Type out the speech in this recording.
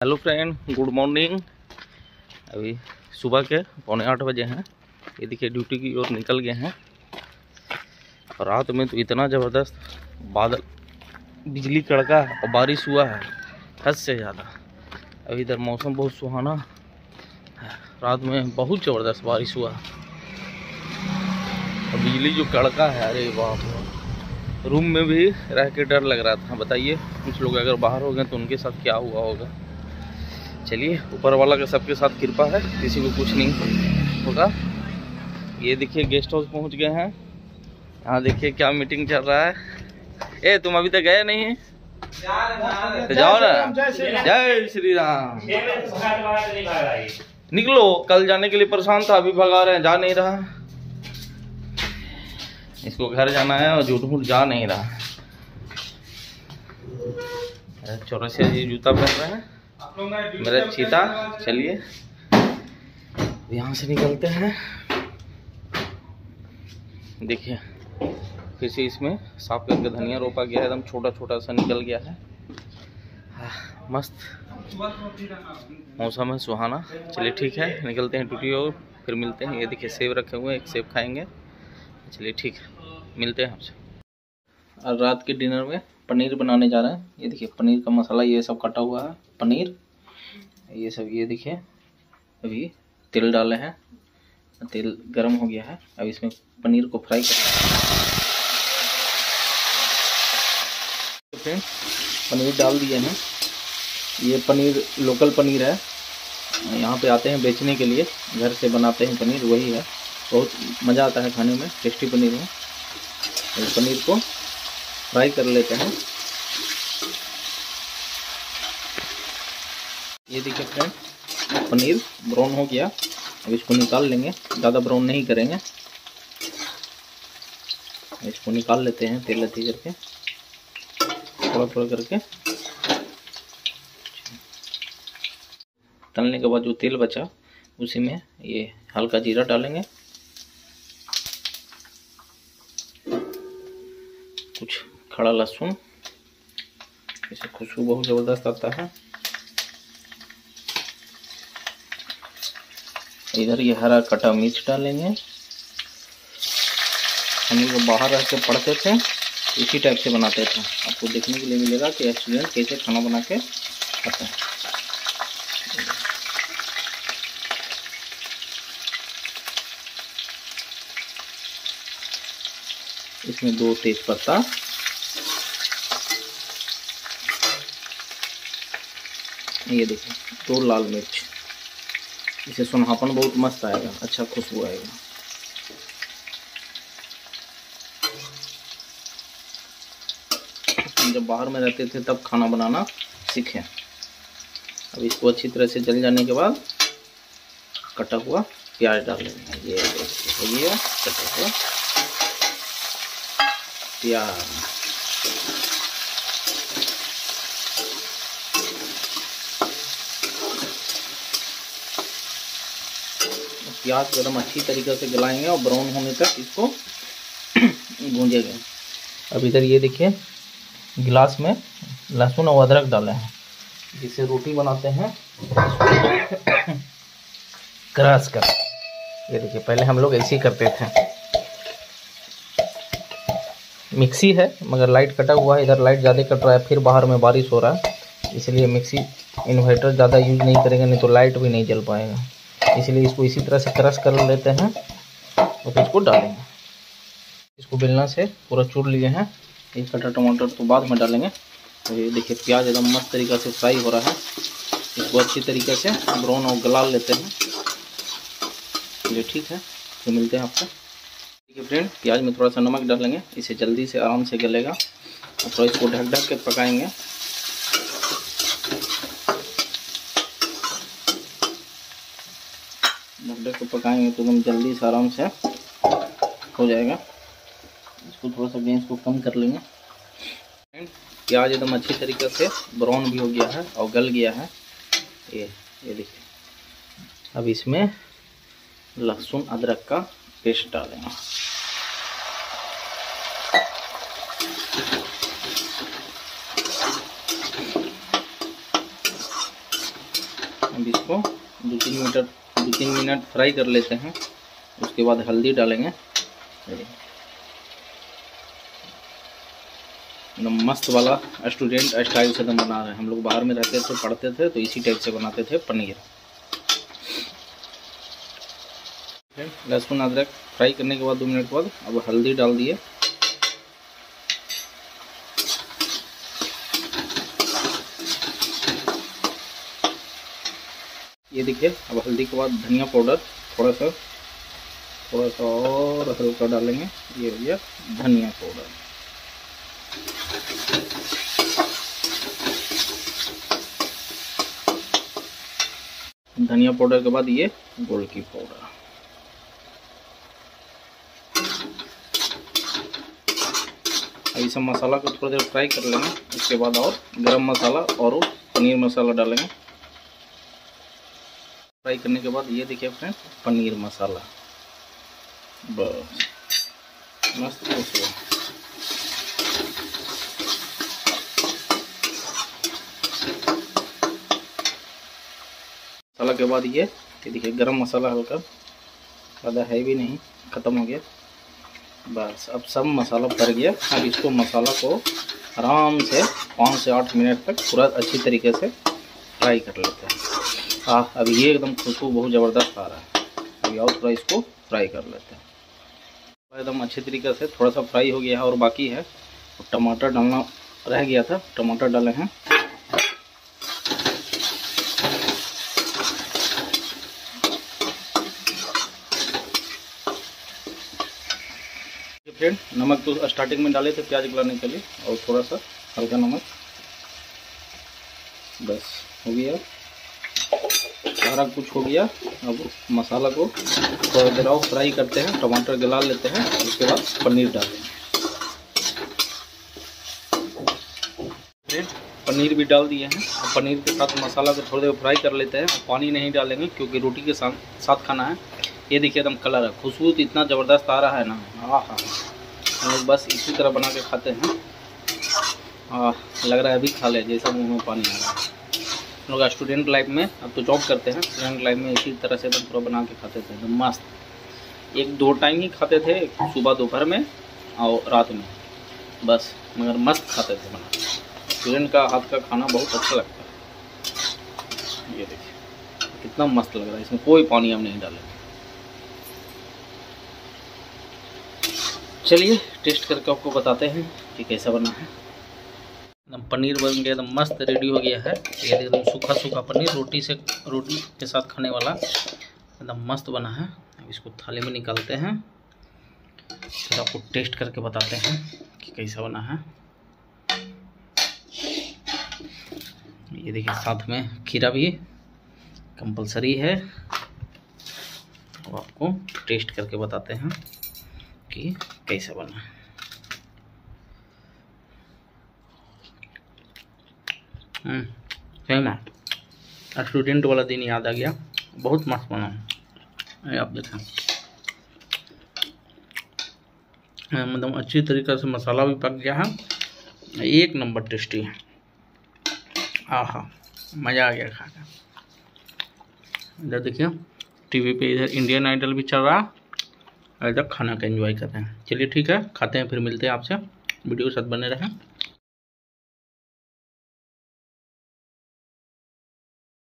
Hello friend, good morning. अभी सुबह के 7:45 बजे हैं। ये देखिए ड्यूटी की ओर निकल गए हैं। और रात में तो इतना ज़बरदस्त बादल, बिजली कड़का और बारिश हुआ है, हद से ज़्यादा। अभी इधर मौसम बहुत सुहाना है। रात में बहुत ज़बरदस्त बारिश हुआ और बिजली जो कड़का है, अरे बाप रे, रूम में भी रह के डर लग रहा था। बताइए कुछ लोग अगर बाहर हो गए तो उनके साथ क्या हुआ होगा। चलिए, ऊपर वाला का सबके साथ कृपा है, किसी को कुछ नहीं होगा। ये देखिए गेस्ट हाउस पहुंच गए हैं। यहाँ देखिए क्या मीटिंग चल रहा है। ए तुम अभी तक गए नहीं? तो जाओ ना। जय श्री राम। निकलो, कल जाने के लिए परेशान था, अभी भगा रहे हैं, जा नहीं रहा। इसको घर जाना है और झूठ जा नहीं रहा। चौरसिया जी जूता पहन रहे हैं, मेरा चीता। चलिए यहाँ से निकलते हैं। देखिए फिर से इसमें साफ करके धनिया रोपा गया है, एकदम छोटा छोटा सा निकल गया है। मस्त मौसम है, सुहाना। चलिए ठीक है, निकलते हैं ड्यूटी और फिर मिलते हैं। ये देखिए सेब रखे हुए हैं, एक सेब खाएंगे। चलिए ठीक है, मिलते हैं आपसे। और रात के डिनर में पनीर बनाने जा रहे हैं। ये देखिए पनीर का मसाला ये सब कटा हुआ है, पनीर ये सब। ये देखिए अभी तेल डाले हैं, तेल गरम हो गया है। अब इसमें पनीर को फ्राई करना है। पनीर डाल दिए हैं। ये पनीर लोकल पनीर है, यहाँ पे आते हैं बेचने के लिए, घर से बनाते हैं पनीर, वही है। बहुत मज़ा आता है खाने में, टेस्टी पनीर है। पनीर को फ्राई कर लेते हैं। ये देखिए फ्रेंड, पनीर ब्राउन हो गया। अब इसको निकाल लेंगे, ज़्यादा ब्राउन नहीं करेंगे। इसको निकाल लेते हैं तेल लती करके, थोड़ा थोड़ा करके। तलने के बाद जो तेल बचा उसी में ये हल्का जीरा डालेंगे, कुछ खड़ा लहसुन, इससे खुशबू बहुत ज़बरदस्त आता है। इधर ये हरा कटा मिर्च डालेंगे। हम लोग बाहर रह के पढ़ते थे, इसी टाइप से बनाते थे। आपको देखने के लिए मिलेगा कि स्टूडेंट कैसे खाना बना के खाते हैं। इसमें 2 तेज पत्ता, ये देखिए 2 लाल मिर्च। इसे सुनहापन बहुत मस्त आएगा, अच्छा खुशबू आएगा। जब बाहर में रहते थे तब खाना बनाना सीखे। अब इसको अच्छी तरह से जल जाने के बाद कटा हुआ प्याज डाल लेंगे। ये कटा हुआ प्याज। प्याज को एकदम अच्छी तरीके से गलाएंगे और ब्राउन होने तक इसको भूंजेंगे। अब इधर ये देखिए गिलास में लहसुन और अदरक डाले हैं, जिसे रोटी बनाते हैं क्रश कर। ये देखिए पहले हम लोग ऐसे ही करते थे। मिक्सी है मगर लाइट कटा हुआ है, इधर लाइट ज़्यादा कट रहा है, फिर बाहर में बारिश हो रहा है, इसलिए मिक्सी इन्वर्टर ज़्यादा यूज नहीं करेंगे, नहीं तो लाइट भी नहीं जल पाएगा। इसलिए इसको इसी तरह से क्रश कर लेते हैं और फिर इसको डालेंगे। इसको बेलना से पूरा चूर लिए हैं। ये कटा टमाटर तो बाद में डालेंगे। तो ये देखिए प्याज एकदम मस्त तरीक़े से फ्राई हो रहा है। इसको अच्छी तरीके से ब्राउन और गला लेते हैं। चलिए ठीक है, तो मिलते हैं आपसे। ठीक है फ्रेंड, प्याज में थोड़ा सा नमक डालेंगे, इसे जल्दी से आराम से गलेगा। और थोड़ा इसको ढक ढक के पकाएंगे। ढक के पकाएंगे तो एकदम जल्दी से आराम से हो जाएगा। इसको थोड़ा सा गैस को कम कर लेंगे। प्याज एकदम अच्छी तरीके से ब्राउन भी हो गया है और गल गया है। ये देखिए, अब इसमें लहसुन अदरक का पेस्ट डालेंगे। अब इसको 2-3 मिनट फ्राई कर लेते हैं। उसके बाद हल्दी डालेंगे। एकदम मस्त वाला स्टूडेंट स्टाइल से एकदम बना रहे हैं। हम लोग बाहर में रहते थे, पढ़ते थे, तो इसी टाइप से बनाते थे पनीर। लहसुन अदरक फ्राई करने के बाद 2 मिनट बाद अब हल्दी डाल दिए। ये देखिए, अब हल्दी के बाद धनिया पाउडर थोड़ा सा और हल्का डालेंगे। ये हो गया धनिया पाउडर। धनिया पाउडर के बाद ये गोलकी पाउडर। ये सब मसाला को थोड़ी देर फ्राई कर लेंगे। उसके बाद और गरम मसाला और पनीर मसाला डालेंगे। फ्राई करने के बाद ये देखिए फ्रेंड, पनीर मसाला बस मस्त खुशबू। मसाला के बाद ये देखिए गरम मसाला हल्का, ज़्यादा हैवी नहीं, ख़त्म हो गया। बस अब सब मसाला भर गया। अब इसको मसाला को आराम से 5 से 8 मिनट तक पूरा अच्छी तरीके से फ्राई कर लेते हैं। अब ये एकदम खुशबू बहुत ज़बरदस्त आ रहा है। अभी और थोड़ा इसको फ्राई कर लेते हैं। एकदम अच्छे तरीके से थोड़ा सा फ्राई हो गया है और बाकी है। टमाटर डालना रह गया था, टमाटर डाले हैं। फ्रेंड, नमक तो स्टार्टिंग में डाले थे प्याज गलाने के लिए, और थोड़ा सा हल्का नमक। बस हो गया, सारा कुछ हो गया। अब मसाला को थोड़ा देर और फ्राई करते हैं, टमाटर गला लेते हैं। उसके बाद पनीर डालेंगे। पनीर भी डाल दिए हैं। पनीर के साथ मसाला को थोड़ी देर फ्राई कर लेते हैं। पानी नहीं डालेंगे क्योंकि रोटी के साथ खाना है। ये देखिए एकदम कलर है, खुशबू तो इतना ज़बरदस्त आ रहा है ना। हम लोग बस इसी तरह बना के खाते हैं। लग रहा है अभी खा ले, जैसा मुंह में पानी आ रहा है। हम लोग स्टूडेंट लाइफ में, अब तो जॉब करते हैं, स्टूडेंट लाइफ में इसी तरह से एकदम पूरा बना के खाते थे एकदम मस्त। 1-2 टाइम ही खाते थे, सुबह दोपहर में और रात में बस, मगर मस्त खाते थे बना। स्टूडेंट का हाथ का खाना बहुत अच्छा लगता है। ये देखिए कितना मस्त लग रहा है, इसमें कोई पानी हम नहीं डालेंगे। चलिए टेस्ट करके आपको बताते हैं कि कैसा बना है। एकदम पनीर बन गया, एकदम मस्त रेडी हो गया है। ये एकदम सूखा पनीर, रोटी के साथ खाने वाला एकदम मस्त बना है। अब इसको थाली में निकालते हैं, फिर आपको टेस्ट करके बताते हैं कि कैसा बना है। ये देखिए साथ में खीरा भी कंपलसरी है। अब आपको टेस्ट करके बताते हैं कि कैसा बना है। सही में स्टूडेंट वाला दिन याद आ गया, बहुत मस्त बना है। आप देखें मतलब अच्छी तरीके से मसाला भी पक गया है, 1 नंबर टेस्टी है। आहा, मज़ा आ गया खा कर। इधर देखिए टीवी पे इधर इंडियन आइडल भी चल रहा है, इधर खाना का एंजॉय कर रहे हैं। चलिए ठीक है, खाते हैं, फिर मिलते हैं आपसे। वीडियो के साथ बने रहें।